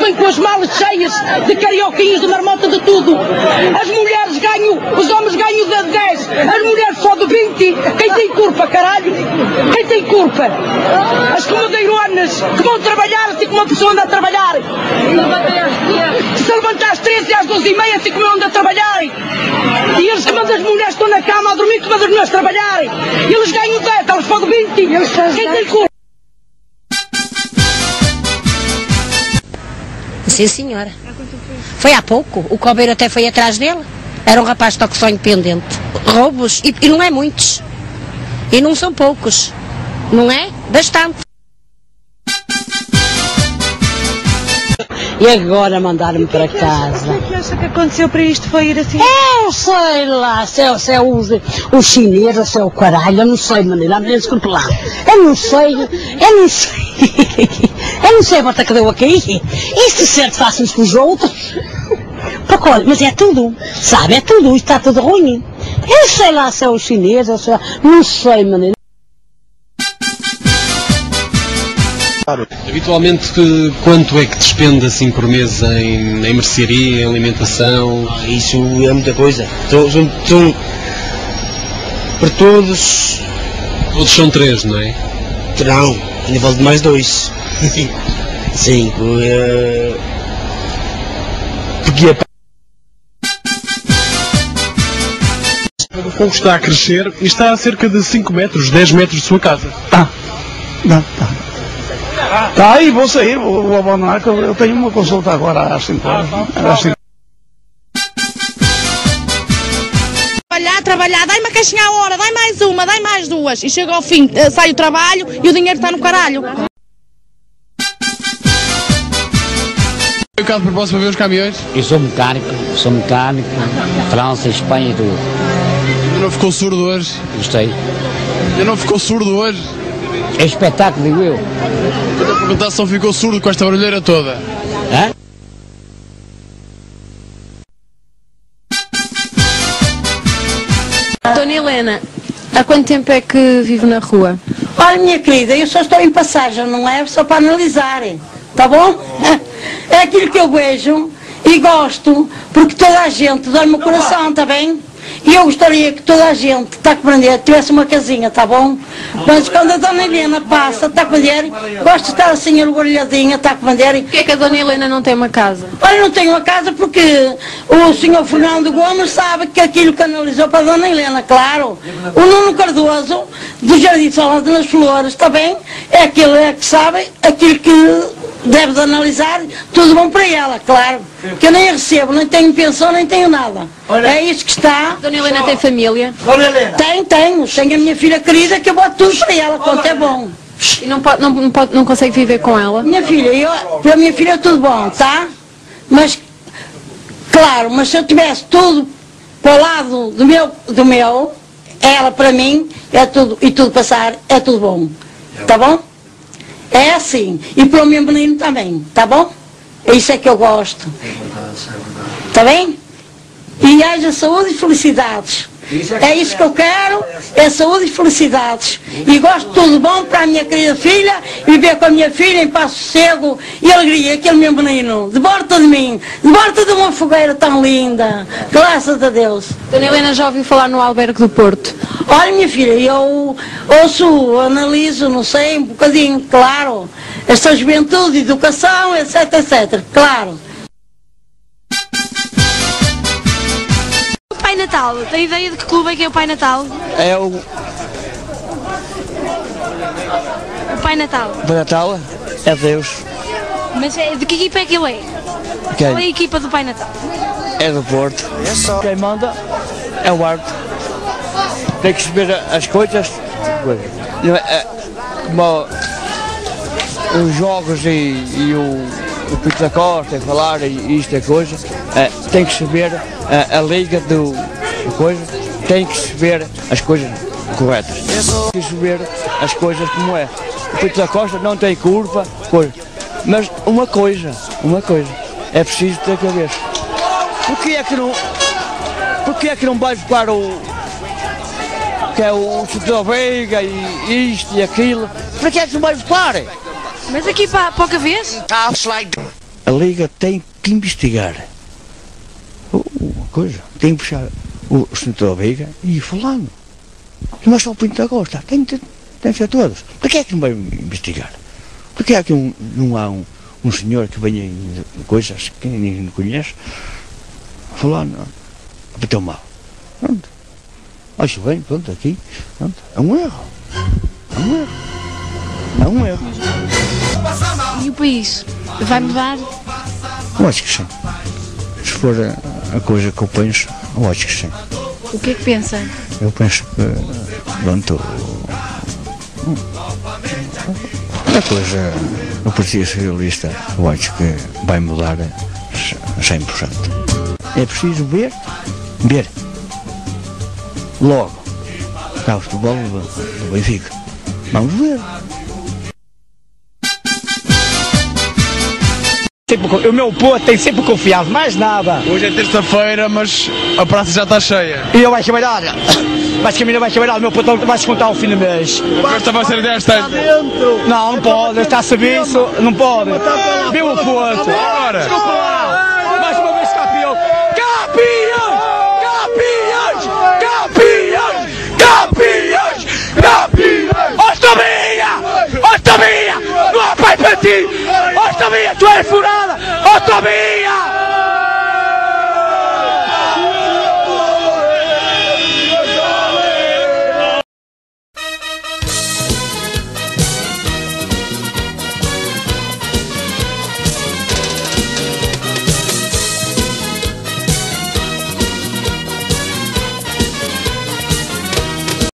vêm com as malas cheias de carioquinhos, de marmota, de tudo. As mulheres ganham, os homens ganham de 10, as mulheres só de 20. Quem tem culpa, caralho? Quem tem culpa? As comadeironas que vão trabalhar assim como uma pessoa anda a trabalhar. Se levantar às 13 e às 12h30 assim como eu ando a trabalhar. E eles que mandam as mulheres estão na cama a dormir, que mandam as mulheres trabalhar. E eles ganham 10, eles pagam 20. Quem tem culpa? Sim, senhora. Foi há pouco. O coveiro até foi atrás dele. Era um rapaz de toque só independente. Roubos. E não é muitos. E não são poucos. Não é? Bastante. E agora mandaram-me para casa. O que acha que aconteceu para isto foi ir assim? Eu sei lá, se é o chinês ou se é o caralho, eu não sei, menina, desculpe lá. Eu não sei. Eu não sei a bota que deu aqui. Isso certo faz uns com os outros. Porque olha, mas é tudo, sabe, é tudo, isto está tudo ruim. Eu sei lá se é o chinês ou se é... Não sei, menina. Habitualmente, quanto é que despende assim por mês em mercearia, em alimentação? Isso é muita coisa. São para todos. Todos são 3, não é? Não, ainda falta mais 2. 5. Porque é. O fogo está a crescer e está a cerca de 5 metros, 10 metros de sua casa. Tá. Tá aí, vou sair, vou abandonar, que eu tenho uma consulta agora às 5 horas. Trabalhar, dai uma caixinha à hora, dai mais uma, dai mais 2. E chega ao fim, sai o trabalho e o dinheiro está no caralho. Foi o caso propósito para ver os caminhões? Eu sou mecânico, França, Espanha e tudo. Não ficou surdo hoje? Gostei. Não ficou surdo hoje? É espetáculo, digo eu. Estou a perguntar se não ficou surdo com esta barulheira toda. Hã? Dona Helena, há quanto tempo é que vive na rua? Olha, minha querida, eu só estou em passagem, não é só para analisar, tá bom? É aquilo que eu vejo e gosto, porque toda a gente dói-me o coração, tá bem? E eu gostaria que toda a gente, está a compreender, tivesse uma casinha, tá bom? Mas quando a Dona Helena passa, está a compreender, gosto de estar assim orgulhadinha, está a compreender. Porquê é que a Dona Helena não tem uma casa? Olha, não tenho uma casa porque o senhor Fernando Gomes sabe que aquilo canalizou para a Dona Helena, claro. O Nuno Cardoso, do Jardim Solano das Flores, está bem? É aquele que sabe, aquilo que deve de analisar, tudo bom para ela, claro. Que eu nem recebo, nem tenho pensão, nem tenho nada. É isso que está. Dona Helena tem família? Tenho a minha filha querida que eu boto tudo para ela, quanto é bom. E não consegue viver com ela? Minha filha, para a minha filha é tudo bom, tá? Mas, claro, mas se eu tivesse tudo para o lado do meu, ela para mim, é tudo, e tudo passar, é tudo bom. Tá bom? É assim. E para o meu menino também, tá bom? Isso é que eu gosto. Tá bem? E haja saúde e felicidades. É isso que eu quero, é saúde e felicidades. E gosto de tudo bom para a minha querida filha, viver com a minha filha em paz, sossego e alegria, aquele meu menino, de volta de mim, de volta de uma fogueira tão linda, graças a Deus. Dona Helena já ouviu falar no Albergue do Porto? Olha, minha filha, eu ouço, analiso, não sei, um bocadinho, claro, esta juventude, educação, etc, etc, claro. Pai Natal, tem ideia de que clube é que é o Pai Natal? É o Pai Natal. Pai Natal? É Deus. Mas de que equipa é que ele é? Quem? Qual é a equipa do Pai Natal? É do Porto. Quem manda é o árbitro. Tem que saber as coisas. Como os jogos e o Pito da Costa, falar e isto é coisa. Tem que saber a liga do coisa. Tem que saber as coisas corretas. Tem que saber as coisas como é. O Pito da Costa não tem curva, coisa. Mas uma coisa, é preciso ter cabeça. Porquê é que não vai buscar que é o Chute da Veiga e isto e aquilo? Para que é que não vai buscar? Mas aqui para pouca vez? a Liga tem que investigar a coisa, tem que puxar o senador Veiga e fulano. Não é só o Pinto da Costa, tem que ser todos. Por que é que não vai investigar? Por que é que não há um senhor que venha em coisas que ninguém conhece, fulano, bateu mal. Pronto. Acho bem, pronto, aqui, pronto. É um erro. É um erro. É um erro. E o país? Vai mudar? Eu acho que sim. Se for a coisa que eu penso, eu acho que sim. O que é que pensa? Eu penso que, pronto, a coisa, o Partido Socialista, eu acho que vai mudar 100%. É preciso ver. Logo, está o futebol do Benfica. Vamos ver. O meu povo tem sempre confiado, mais nada. Hoje é terça-feira, mas a praça já está cheia. E eu vai trabalhar. Mas que a minha vai trabalhar, o meu patrão vai descontar ao fim do mês. A festa vai ser desta. Não pode, está a serviço, não pode. Viu o Porto. Agora. Desculpa lá. Mais uma vez campeão. Campeões! Ó Tominha! Não há pai para ti! Ó Tominha, tu és furada! Ó Tominha!